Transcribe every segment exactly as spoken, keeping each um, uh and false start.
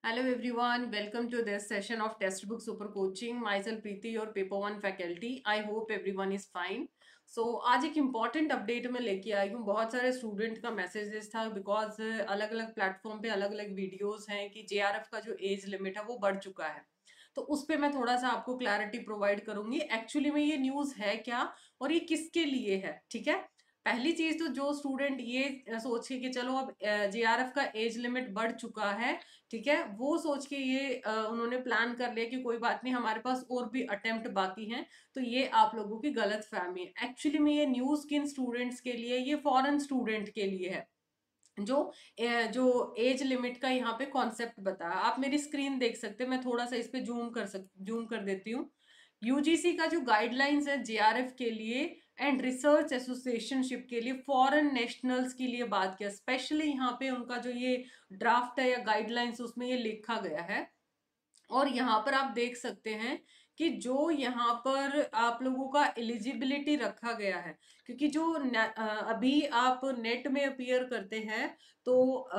Hello everyone, welcome to this session of Textbook Super Coaching. Myself Preeti, your paper one faculty. I hope everyone is fine. So आज एक important update मैं लेके आई हूँ। बहुत सारे student का messages था बिकॉज अलग अलग प्लेटफॉर्म पे अलग अलग वीडियोस हैं कि जेआरएफ का जो एज लिमिट है वो बढ़ चुका है। तो उस पे मैं थोड़ा सा आपको क्लैरिटी प्रोवाइड करूंगी एक्चुअली में ये न्यूज़ है क्या और ये किसके लिए है। ठीक है, पहली चीज तो जो स्टूडेंट ये सोचे कि चलो अब जेआरएफ का एज लिमिट बढ़ चुका है, ठीक है, वो सोच के ये अ, उन्होंने प्लान कर लिया कि कोई बात नहीं, हमारे पास और भी अटेम्प्ट बाकी हैं। तो ये आप लोगों की गलत फहमी है। एक्चुअली में ये न्यूज किन स्टूडेंट्स के लिए, ये फॉरेन स्टूडेंट के लिए है जो अ, जो एज लिमिट का यहाँ पे कॉन्सेप्ट बताया। आप मेरी स्क्रीन देख सकते हैं, मैं थोड़ा सा इस पे जूम कर सक जूम कर देती हूँ। यूजीसी का जो गाइडलाइंस है जेआरएफ के लिए एंड रिसर्च एसोसिएशनशिप के लिए फॉरेन नेशनल्स के लिए बात किया। स्पेशली यहाँ पे उनका जो ये ड्राफ्ट है या गाइडलाइंस उसमें ये लिखा गया है। और यहाँ पर आप देख सकते हैं कि जो यहाँ पर आप लोगों का एलिजिबिलिटी रखा गया है, क्योंकि जो न- अ, अभी आप नेट में अपीयर करते हैं तो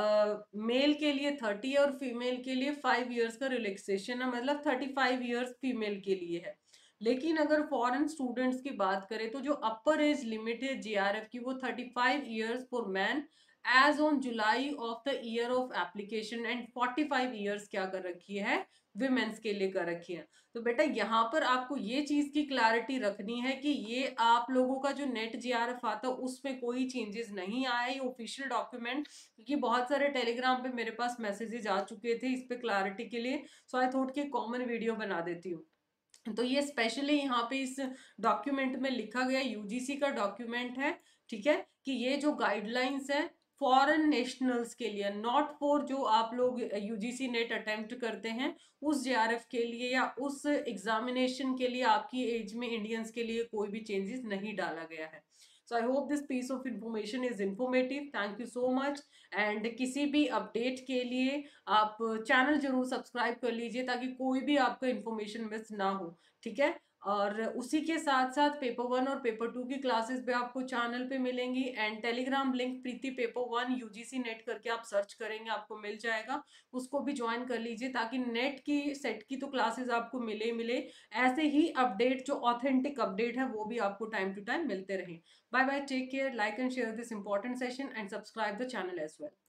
मेल के लिए थर्टी और फीमेल के लिए फाइव इयर्स का रिलैक्सेशन है, मतलब थर्टी फाइव इयर्स फीमेल के लिए है। लेकिन अगर फॉरेन स्टूडेंट्स की बात करें तो जो अपर एज लिमिट है जेआरएफ की वो thirty five years for man as on July of the year of application and forty five years क्या कर रखी है, विमेंस के लिए कर रखी है। तो बेटा यहाँ पर आपको ये चीज की क्लैरिटी रखनी है कि ये आप लोगों का जो नेट जीआरएफ आता है उसमें कोई चेंजेस नहीं आया, ये ऑफिशियल डॉक्यूमेंट। क्योंकि बहुत सारे टेलीग्राम पे मेरे पास मैसेजेस आ चुके थे इस पे क्लैरिटी के लिए, सो आई थॉट कि कॉमन वीडियो बना देती हूँ। तो ये स्पेशली यहाँ पे इस डॉक्यूमेंट में लिखा गया, यूजीसी का डॉक्यूमेंट है, ठीक है, कि ये जो गाइडलाइंस है फॉरेन नेशनल्स के लिए, नॉट फॉर जो आप लोग यूजीसी नेट अटेम्प्ट करते हैं उस जेआरएफ के लिए या उस एग्जामिनेशन के लिए आपकी एज में इंडियंस के लिए कोई भी चेंजेस नहीं डाला गया है। So I hope this piece of information is informative. Thank you so much. And किसी भी अपडेट के लिए आप चैनल जरूर सब्सक्राइब कर लीजिए ताकि कोई भी आपका इंफॉर्मेशन मिस ना हो। ठीक है, और उसी के साथ साथ पेपर वन और पेपर टू की क्लासेस भी आपको चैनल पे मिलेंगी। And Telegram link Preeti paper one UGC NET करके आप सर्च करेंगे, आपको मिल जाएगा, उसको भी ज्वाइन कर लीजिए ताकि नेट की सेट की तो क्लासेस आपको मिले ही मिले, ऐसे ही अपडेट जो ऑथेंटिक अपडेट है वो भी आपको टाइम टू टाइम मिलते रहे। Bye bye, take care, like and share this important session and subscribe the channel as well.